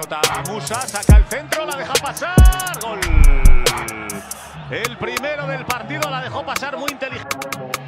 pelota. Musah saca el centro, la deja pasar. Gol. El primero del partido, la dejó pasar muy inteligente.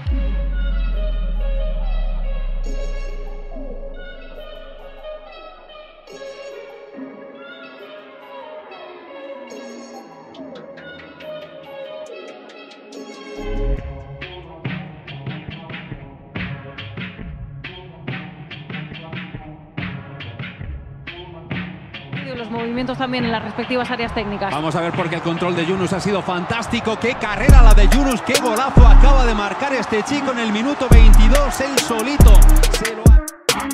Los movimientos también en las respectivas áreas técnicas. Vamos a ver porque el control de Yunus ha sido fantástico. ¡Qué carrera la de Yunus! ¡Qué golazo acaba de marcar este chico en el minuto 22! Él solito se lo ha...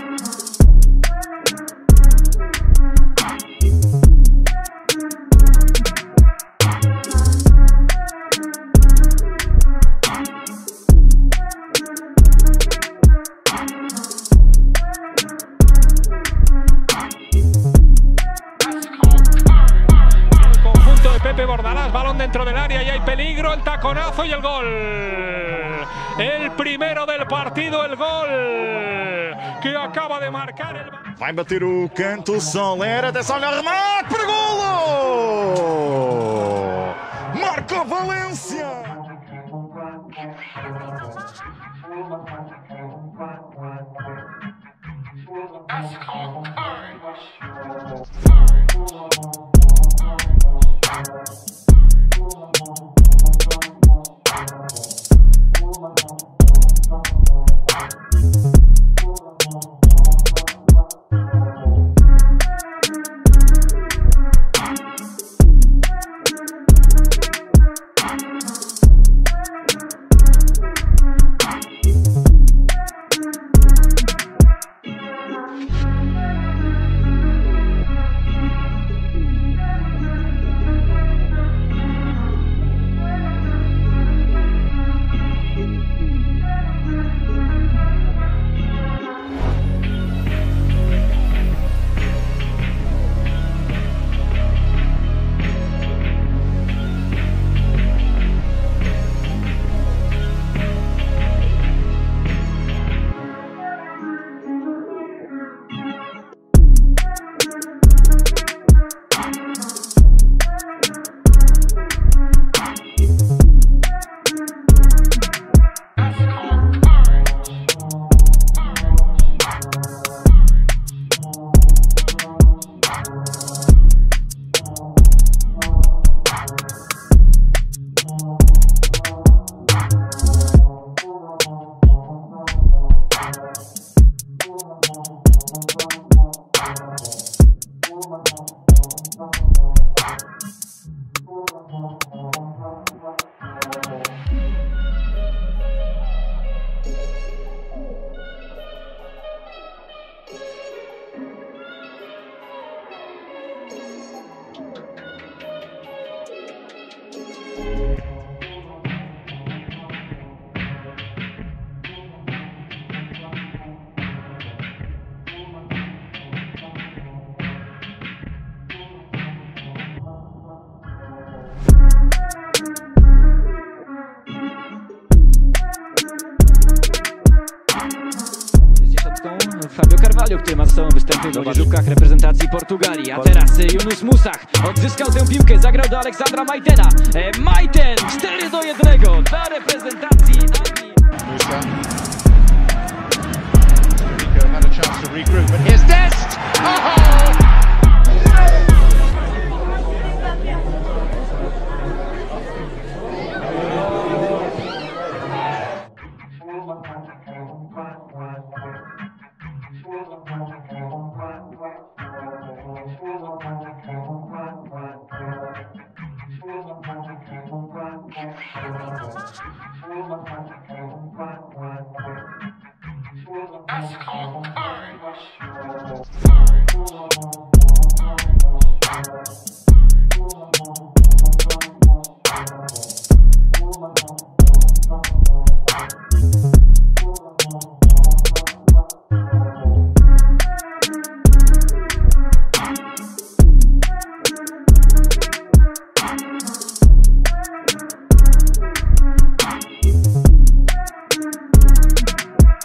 Bordalás, balón dentro del área y hay peligro, el taconazo y el gol. El primero del partido, el gol que acaba de marcar el... Vai bater o canto, Soler, atenção no remate, para golo! Marca Valência! Fabio Carvalho, który ma za sobą występy w łaziówkach reprezentacji Portugalii. A teraz Yunus MUSAH odzyskał tę piłkę, zagrał do Aleksandra Majtena. Majten 4-1 dla reprezentacji Anglii. MUSAH. Rico had a chance to regroup, but here's Dest! Oh!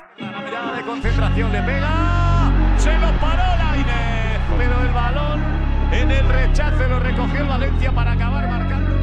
Concentración, le pega, se lo paró Lainez, pero el balón En el rechace lo recogió el Valencia para acabar marcando.